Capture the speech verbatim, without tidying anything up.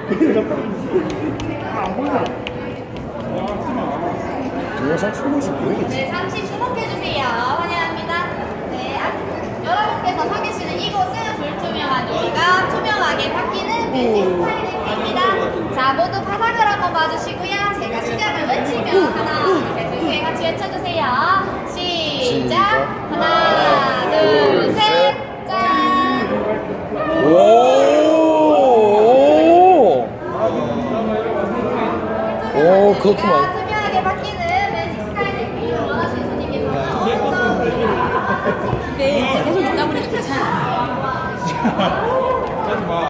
동영상 출근시 보이겠지? 네, 잠시 주목해주세요. 환영합니다. 네, 아, 여러분께서 서 계시는 이곳은 불투명한 유리가 투명하게 바뀌는 매직 스타일링입니다. 자, 모두 바닥을 한번 봐주시고요. 제가 시작을 외치면 하나, 둘, 셋, 이렇게 같이 외쳐주세요. 시작! 하나, 둘, 셋, 짠! 오! 오, 그렇구만. 투명하게 바뀌는 매직 스타일링 비율 원하시는 손님께서는 오 점 드립니다. 네, 계속 있다 보니까 괜찮아요.